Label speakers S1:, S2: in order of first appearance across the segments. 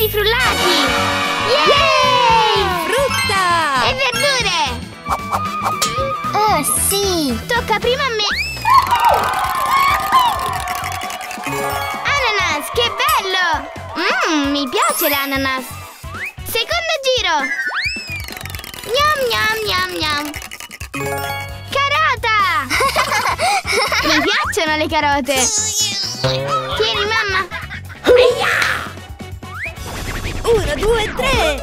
S1: i frullati! Yay!
S2: Frutta!
S1: E verdure!
S3: Oh, sì!
S1: Tocca prima a me! Ananas, che bello! Mi piace l'ananas! Secondo giro! Gnam gnam gnam gnam! Carota! Mi piacciono le carote! Tieni, mamma!
S2: 1, 2, 3!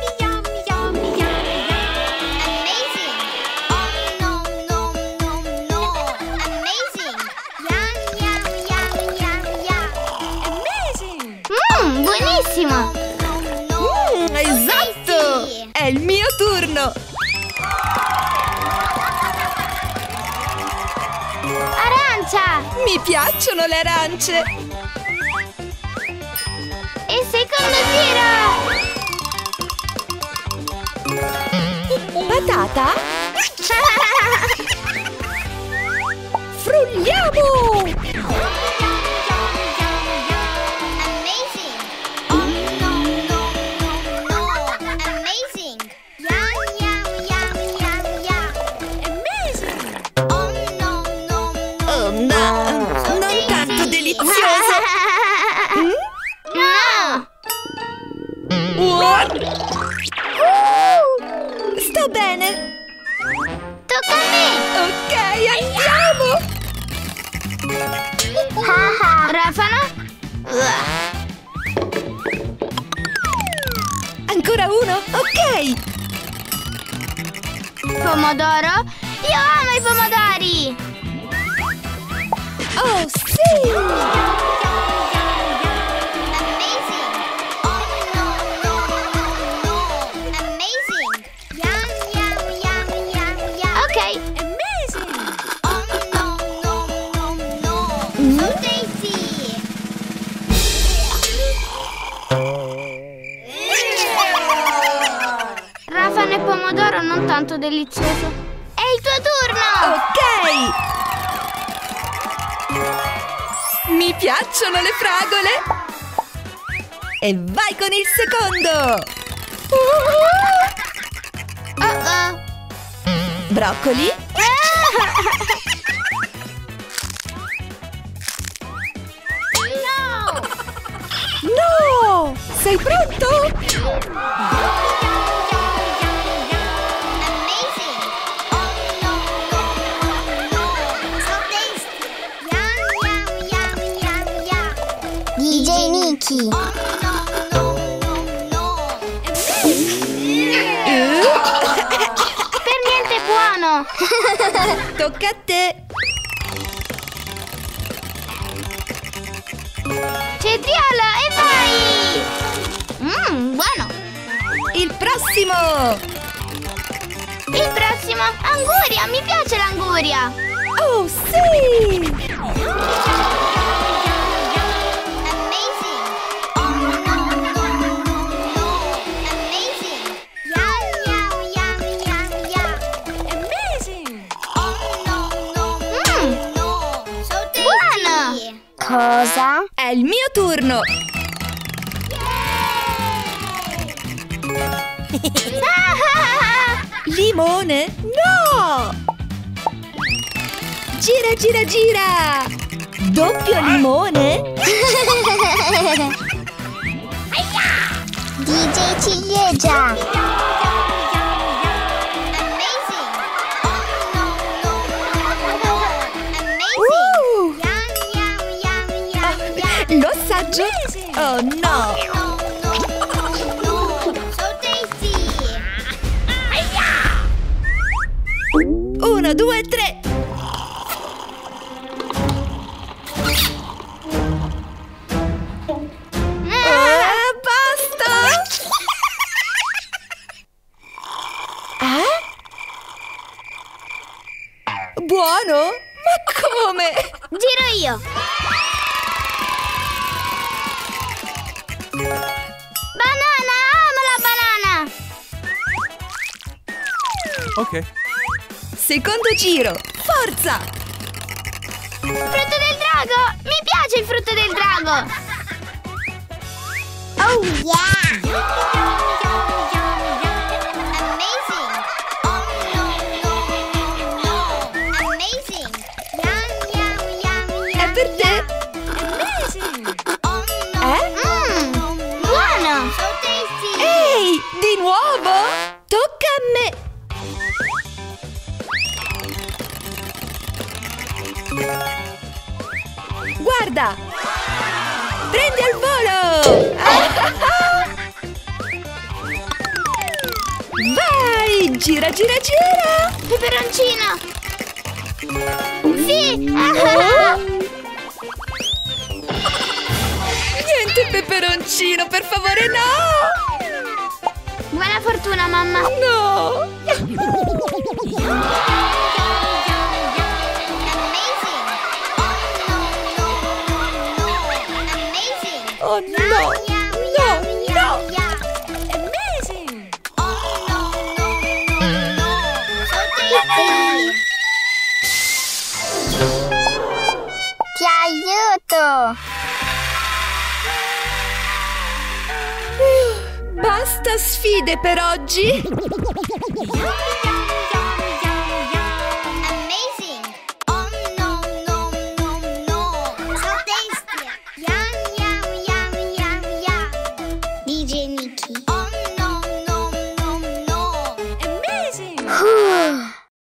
S3: Amazing! Oh, no, no, no, no! Amazing! Yum, yum, yum, yum, yum! Amazing!
S1: Buonissimo!
S2: Esatto!
S3: Sì.
S2: È il mio turno!
S1: Arancia!
S2: Mi piacciono le arance!
S1: E secondo giro!
S2: Patata? Frulliamo!
S3: Amazing! Oh, no, no, no, no! Amazing! Yum, yum, yum, yum, yum! Amazing! Oh, no, no, no!
S2: Oh no! Non tanto delizioso!
S1: No!
S2: What? Sto bene!
S1: Tocca a me!
S2: Ok, andiamo!
S1: Rafano?
S2: Ancora uno? Ok!
S1: Pomodoro? Io amo i pomodori!
S2: Oh, sì!
S3: Amazing! Oh, no, no, no, no! Amazing! Yum, yum, yum, yum, yum!
S1: Ok!
S3: Amazing! Oh, no, no, no, no! So tasty!
S1: Rafano e pomodoro non tanto delizioso. È il tuo turno!
S2: Ok! Mi piacciono le fragole! E vai con il secondo!
S1: Oh-oh!
S2: Broccoli?
S1: No!
S2: No! Sei pronto?
S3: Amazing! Oh, no, no, no! So tasty! Yum, yum, yum, yum, yum! DJ Nikki! Oh, no, no, no, no!
S1: Per niente buono!
S2: Tocca a te!
S1: Cetriolo e vai! Buono!
S2: Il prossimo!
S1: Il prossimo, anguria! Mi piace l'anguria!
S2: Oh, sì!
S3: Amazing! Oh, no, no, no, no! Amazing! Yum, yum, yum, yum, yum! Amazing! Oh, no, no, no, no! So tasty!
S1: Buono!
S3: Cosa?
S2: È il mio turno! Limone? No! Gira, gira, gira! Doppio limone?
S3: DJ ciliegia! Amazing! Oh, no, no, no! Amazing! Yum, yum, yum, yum!
S2: Lo assaggio? Oh no!
S3: No, no, no! So tasty!
S2: 1, 2, 3! Basta! Buono? Ma come?
S1: Giro io! Banana! Amo la banana!
S4: Ok.
S2: Secondo giro! Forza!
S1: Frutto del drago! Mi piace il frutto del drago!
S3: Oh yeah! Amazing! Oh no, no, no, no! Amazing! Yum, yum, yum, yum!
S2: È per te.
S3: Amazing! Oh no!
S1: Buono!
S3: So tasty!
S2: Ehi, di nuovo? Tocca a me. Guarda! Prendi al volo! Vai! Gira, gira, gira!
S1: Peperoncino! Sì!
S2: Niente peperoncino, per favore, no!
S1: Buona fortuna, mamma!
S2: No!
S3: Amazing! Oh no, no, no, no! Amazing!
S2: Oh no!
S3: Yum,
S2: No,
S3: yum,
S2: no!
S3: yum, yum! Amazing! Oh no, no, no, no! So tasty! Ti aiuto!
S2: Basta sfide per oggi!